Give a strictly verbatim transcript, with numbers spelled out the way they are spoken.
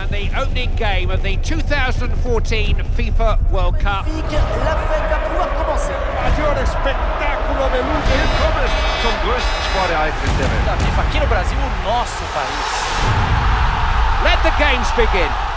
the opening game of the two thousand fourteen FIFA World Cup. La fête va pouvoir commencer. Maggiore spettacolo deluso in come zum größten Sportereignis der Welt. Da FIFA aqui no Brasil, o nosso país. Let the games begin.